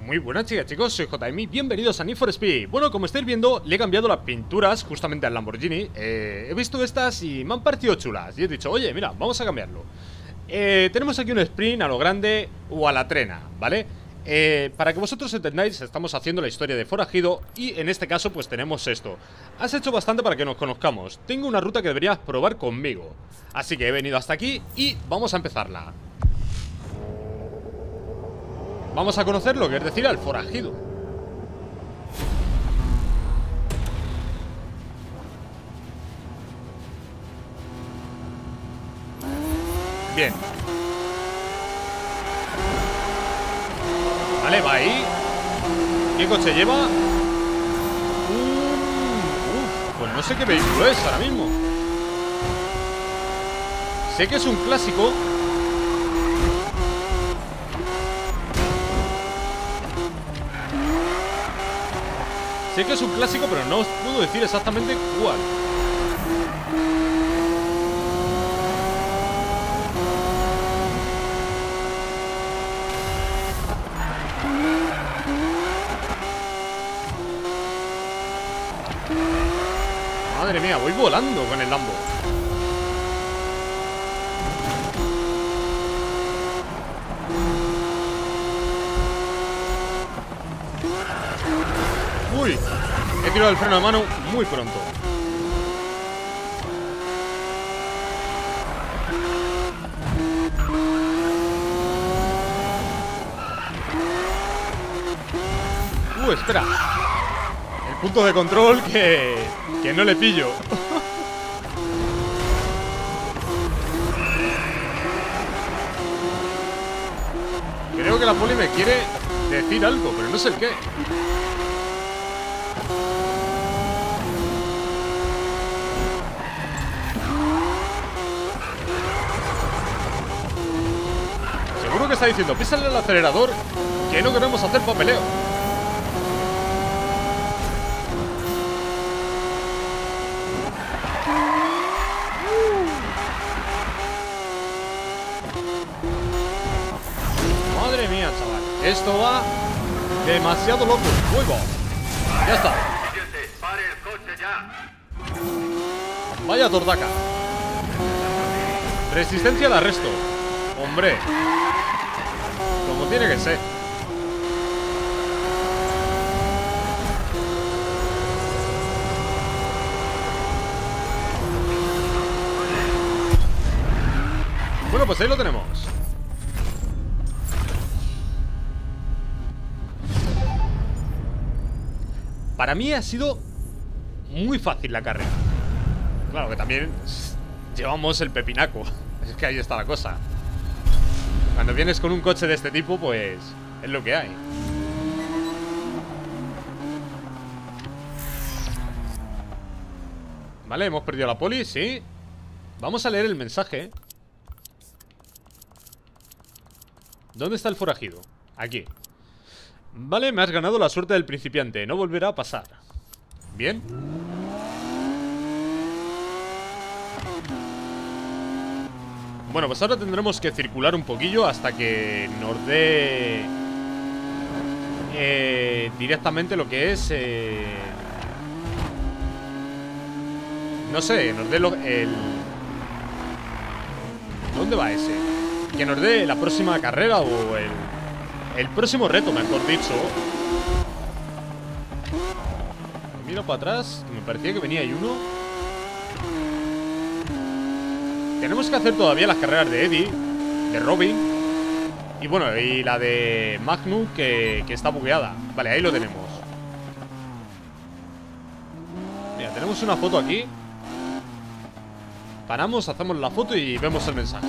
Muy buenas chicas, chicos, soy JM, bienvenidos a Need for Speed. Bueno, como estáis viendo, le he cambiado las pinturas justamente al Lamborghini. He visto estas y me han parecido chulas y he dicho, oye, mira, vamos a cambiarlo. Tenemos aquí un sprint a lo grande o a la trena, ¿vale? Para que vosotros entendáis, estamos haciendo la historia de Forajido y en este caso pues tenemos esto. Has hecho bastante para que nos conozcamos. Tengo una ruta que deberías probar conmigo. Así que he venido hasta aquí y vamos a empezarla. Vamos a conocer lo que es decir al forajido. Bien. Vale, va ahí. ¿Qué coche lleva? Pues no sé qué vehículo es ahora mismo. Sé que es un clásico. Sé que es un clásico, pero no os puedo decir exactamente cuál. Madre mía, voy volando con el Lambo. Uy, he tirado el freno de mano muy pronto. Espera. El punto de control que no le pillo. Creo que la poli me quiere decir algo, pero no sé el qué. Seguro que está diciendo, písale al acelerador, que no queremos hacer papeleo. Madre mía, chaval, esto va demasiado loco. Uy, va. Ya está. Vaya tordaca. Resistencia al arresto. Hombre, como tiene que ser. Bueno, pues ahí lo tenemos. Para mí ha sido muy fácil la carrera. Claro que también llevamos el pepinaco. Es que ahí está la cosa. Cuando vienes con un coche de este tipo, pues es lo que hay. Vale, hemos perdido a la poli, sí. Vamos a leer el mensaje. ¿Dónde está el forajido? Aquí. Vale, me has ganado la suerte del principiante. No volverá a pasar. Bien. Bueno, pues ahora tendremos que circular un poquillo hasta que nos dé directamente lo que es no sé, nos dé ¿dónde va ese? Que nos dé la próxima carrera o el próximo reto, mejor dicho. Miro para atrás, me parecía que venía ahí uno. Tenemos que hacer todavía las carreras de Eddie, de Robin y bueno, y la de Magnum que está bugueada. Vale, ahí lo tenemos. Mira, tenemos una foto aquí. Paramos, hacemos la foto y vemos el mensaje.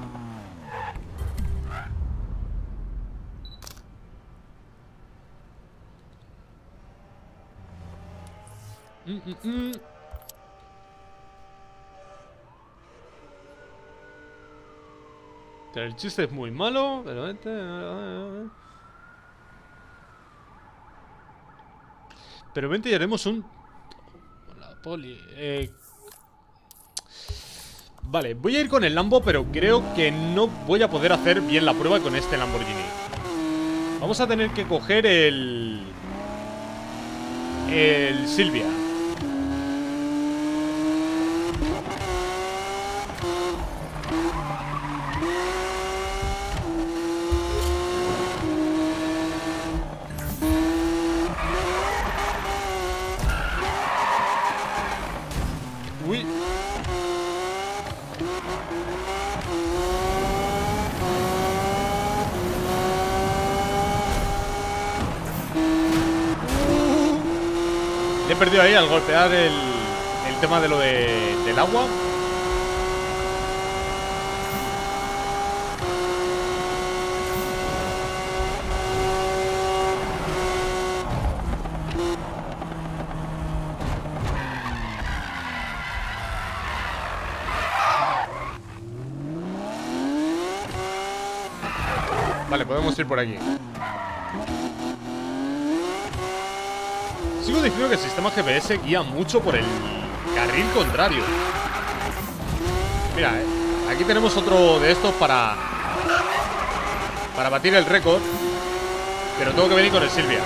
El chiste es muy malo, pero vente y haremos un... La poli... Vale, voy a ir con el Lambo, pero creo que no voy a poder hacer bien la prueba con este Lamborghini. Vamos a tener que coger el Silvia. Uy. Le he perdido ahí al golpear el tema de lo del agua. Vale, podemos ir por aquí. Sigo diciendo que el sistema GPS guía mucho por el carril contrario. Mira, aquí tenemos otro de estos para batir el récord. Pero tengo que venir con el Silvia.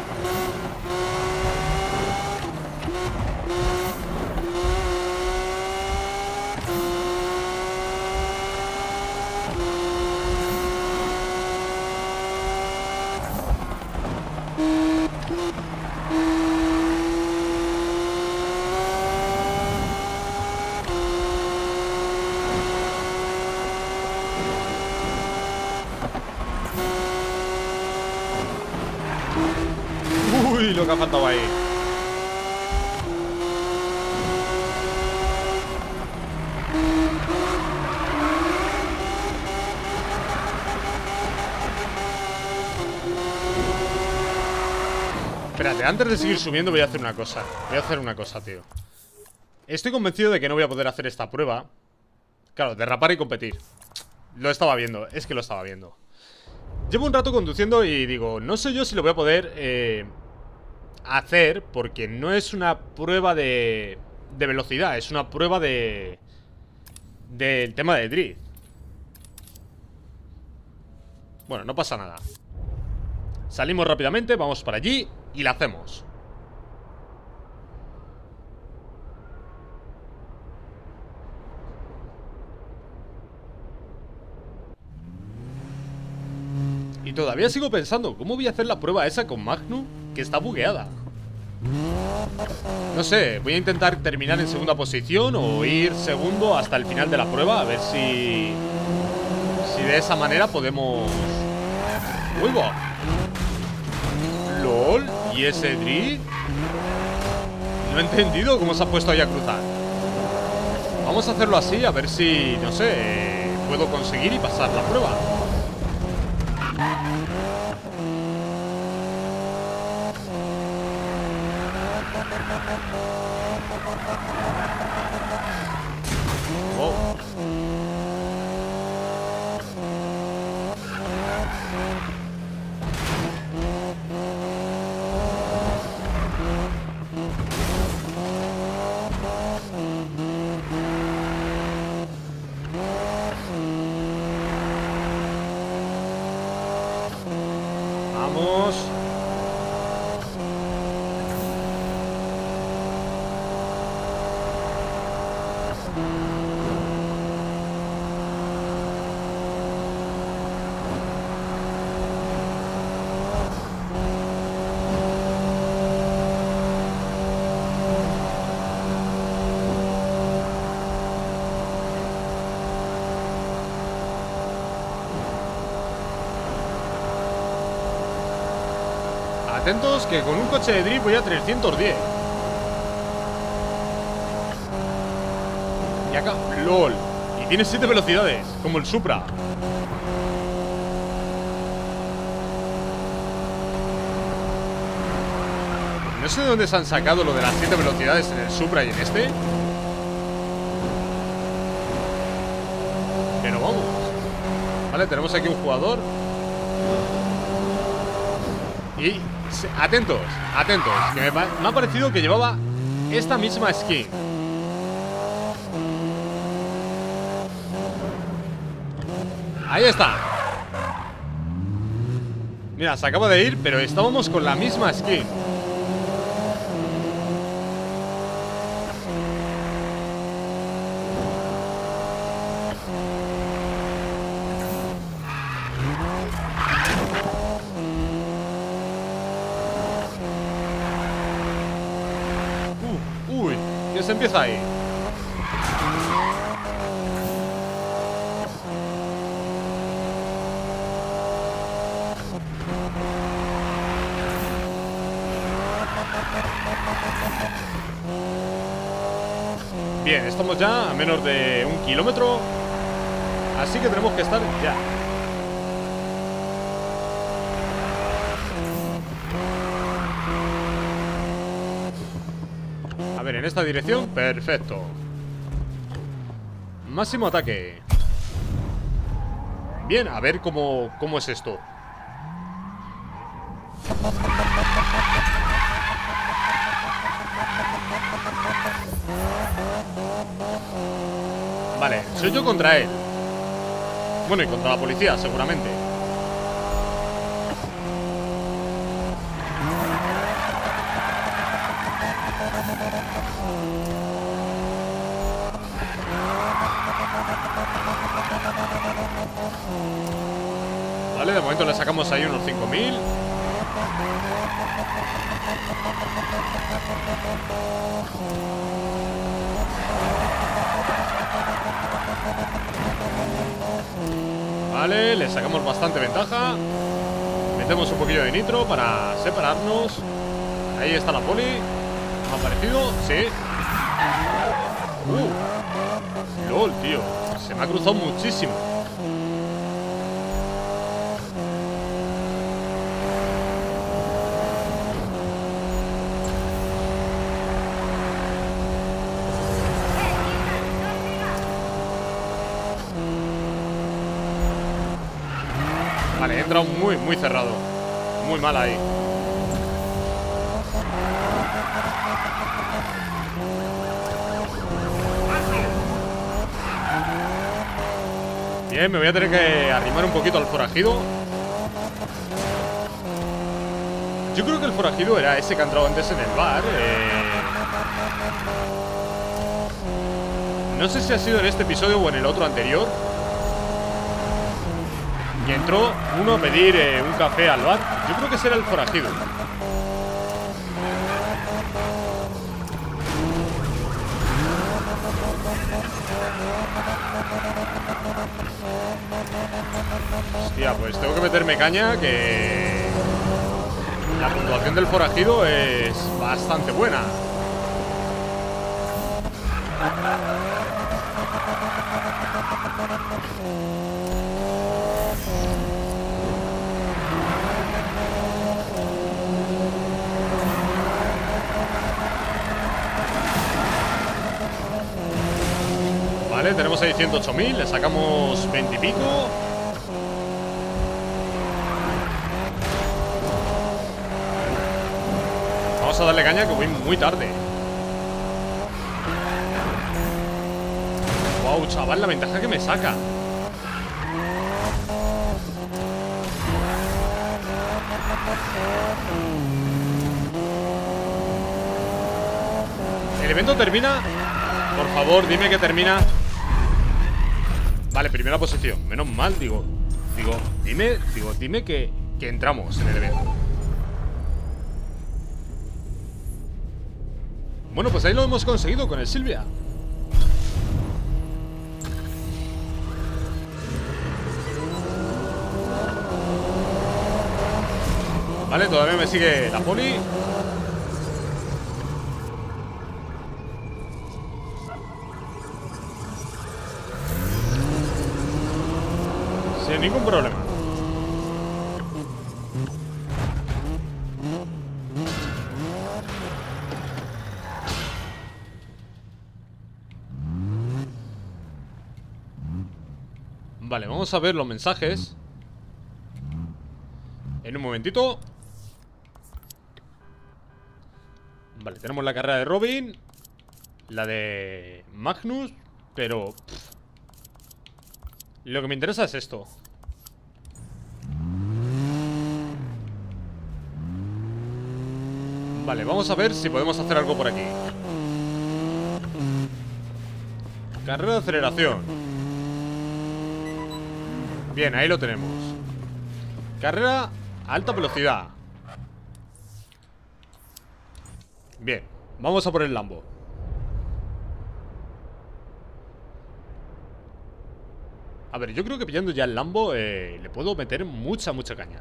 Uy, lo que ha faltado ahí. Espérate, antes de seguir subiendo voy a hacer una cosa. Voy a hacer una cosa, tío. Estoy convencido de que no voy a poder hacer esta prueba. Claro, derrapar y competir. Lo estaba viendo, es que lo estaba viendo. Llevo un rato conduciendo y digo, no sé yo si lo voy a poder hacer, porque no es una prueba de velocidad, es una prueba del tema de drift. Bueno, no pasa nada. Salimos rápidamente, vamos para allí y la hacemos. Y todavía sigo pensando, ¿cómo voy a hacer la prueba esa con Magnum? Que está bugueada. No sé, voy a intentar terminar en segunda posición o ir segundo hasta el final de la prueba. A ver si de esa manera podemos... ¡Uy, va! ¡Lol! ¿Y ese drift? No he entendido cómo se ha puesto ahí a cruzar. Vamos a hacerlo así, a ver si, no sé, puedo conseguir y pasar la prueba. Oh. Vamos. Atentos que con un coche de drift voy a 310. Y acá, LOL. Y tiene 7 velocidades, como el Supra. No sé de dónde se han sacado lo de las 7 velocidades en el Supra y en este. Pero vamos. Vale, tenemos aquí un jugador. Y atentos, atentos, que me ha parecido que llevaba esta misma skin. Ahí está. Mira, se acaba de ir, pero estábamos con la misma skin. Uy, ¿qué se empieza ahí? Bien, estamos ya a menos de 1 kilómetro. Así que tenemos que estar ya. A ver, en esta dirección, perfecto. Máximo ataque. Bien, a ver cómo es esto. Vale, soy yo contra él. Bueno, y contra la policía, seguramente. Vale, de momento le sacamos ahí unos 5.000. Vale, le sacamos bastante ventaja. Metemos un poquillo de nitro para separarnos. Ahí está la poli. ¿Ha aparecido? Sí. LOL, tío. Se me ha cruzado muchísimo. Vale, he entrado muy cerrado. Muy mal ahí. Bien, me voy a tener que arrimar un poquito al forajido. Yo creo que el forajido era ese que ha entrado antes en el bar. No sé si ha sido en este episodio o en el otro anterior. Y entró uno a pedir un café al bar. Yo creo que ese era el forajido. Hostia, pues tengo que meterme caña, que la puntuación del forajido es bastante buena. Vale, tenemos ahí 108.000, le sacamos 20 y pico. Vamos a darle caña, que voy muy tarde. Wow, chaval, la ventaja que me saca. ¿El evento termina? Por favor, dime que termina. Vale, primera posición. Menos mal, dime que entramos en el evento. Bueno, pues ahí lo hemos conseguido con el Silvia. Vale, todavía me sigue la poli. Sin ningún problema. Vale, vamos a ver los mensajes en un momentito. Vale, tenemos la carrera de Robin, la de Magnus, pero lo que me interesa es esto. Vale, vamos a ver si podemos hacer algo por aquí. Carrera de aceleración. Bien, ahí lo tenemos. Carrera a alta velocidad. Bien, vamos a por el Lambo. A ver, yo creo que pillando ya el Lambo le puedo meter mucha caña.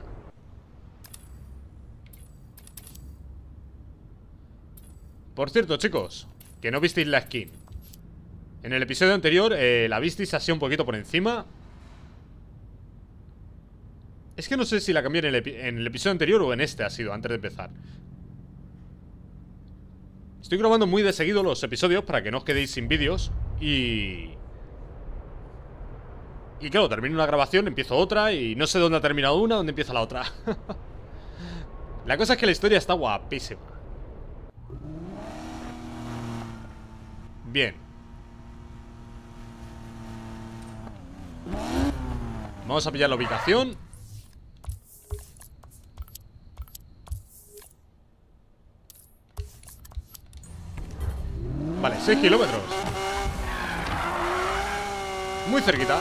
Por cierto, chicos, que no visteis la skin. En el episodio anterior la visteis así un poquito por encima. Es que no sé si la cambié en el episodio anterior o en este ha sido, antes de empezar. Estoy grabando muy de seguido los episodios para que no os quedéis sin vídeos. Y claro, termino una grabación, empiezo otra y no sé dónde ha terminado una, dónde empieza la otra. La cosa es que la historia está guapísima. Bien. Vamos a pillar la ubicación. Vale, 6 kilómetros. Muy cerquita.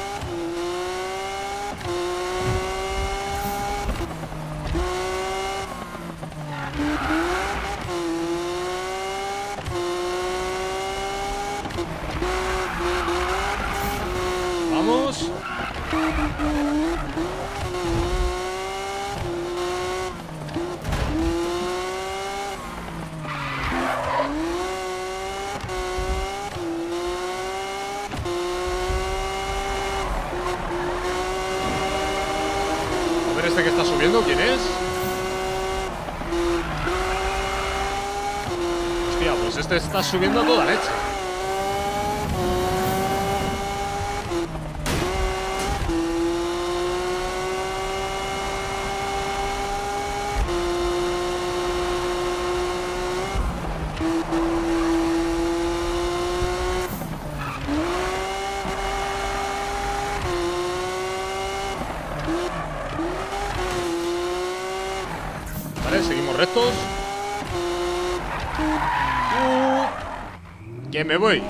Vamos. A ver este que está subiendo, ¿quién es? Hostia, pues este está subiendo a toda leche. Seguimos rectos. Que me voy.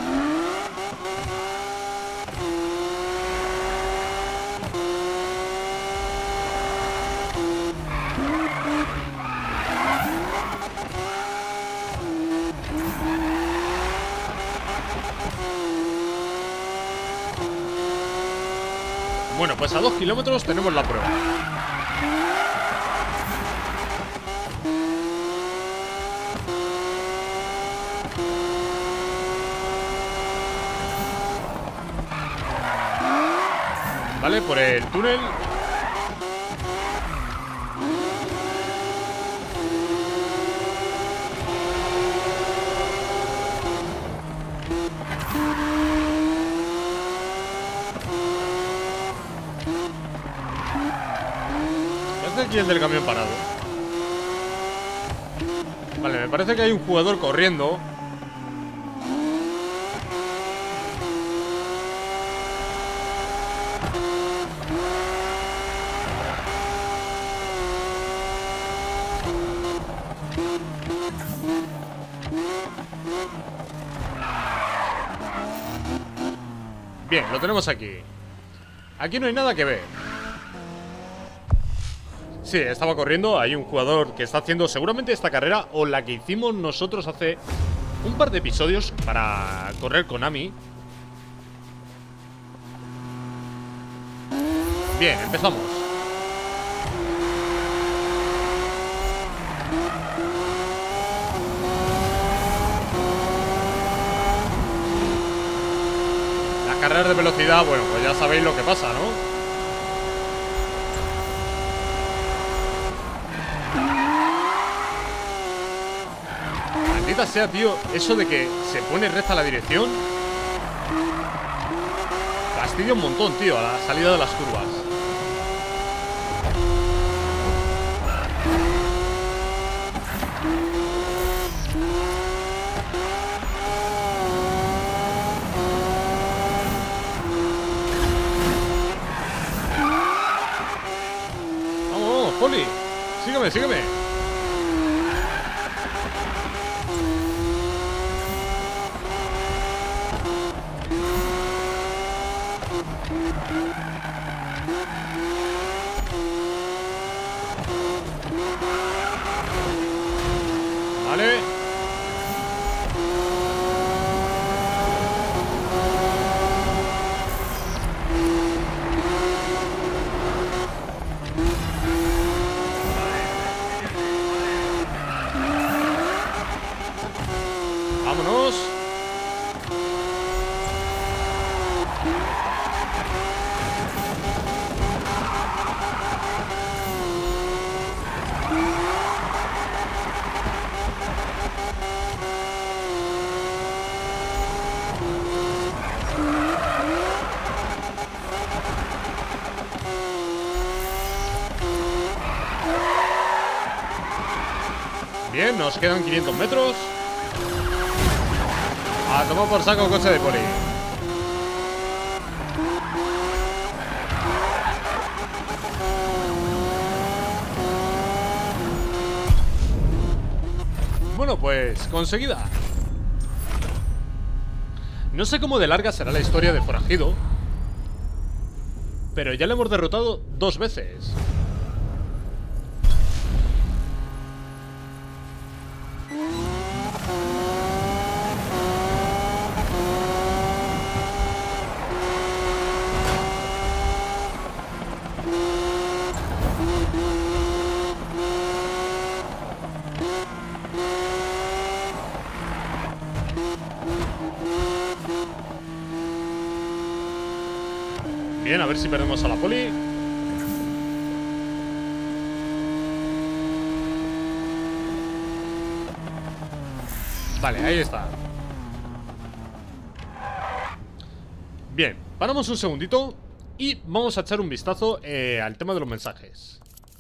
Bueno, pues a 2 kilómetros tenemos la prueba. Vale, por el túnel. ¿Qué hace aquí el del camión parado? Vale, me parece que hay un jugador corriendo. Bien, lo tenemos aquí. Aquí no hay nada que ver. Sí, estaba corriendo. Hay un jugador que está haciendo seguramente esta carrera o la que hicimos nosotros hace un par de episodios para correr con Ami. Bien, empezamos. Carreras de velocidad, bueno, pues ya sabéis lo que pasa, ¿no? Maldita sea, tío, eso de que se pone recta la dirección. Fastidia un montón, tío, a la salida de las curvas. Poli, sígueme, sígueme. Vale. Vámonos. Bien, nos quedan 500 metros. A tomar por saco coche de poli. Bueno, pues conseguida. No sé cómo de larga será la historia de Forajido, pero ya le hemos derrotado 2 veces. Bien, a ver si perdemos a la poli. Vale, ahí está. Bien, paramos un segundito y vamos a echar un vistazo al tema de los mensajes.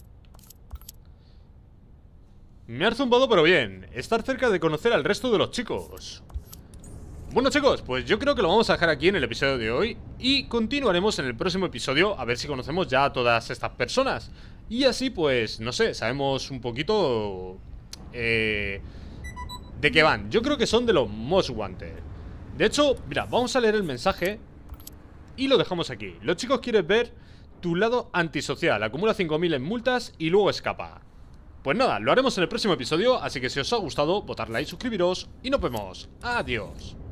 Me ha zumbado pero bien. Estar cerca de conocer al resto de los chicos. Bueno chicos, pues yo creo que lo vamos a dejar aquí en el episodio de hoy y continuaremos en el próximo episodio a ver si conocemos ya a todas estas personas. Y así pues, no sé, sabemos un poquito de qué van. Yo creo que son de los Most Wanted. De hecho, mira, vamos a leer el mensaje y lo dejamos aquí. Los chicos quieren ver tu lado antisocial, acumula 5000 en multas y luego escapa. Pues nada, lo haremos en el próximo episodio, así que si os ha gustado, votad like, suscribiros y nos vemos. Adiós.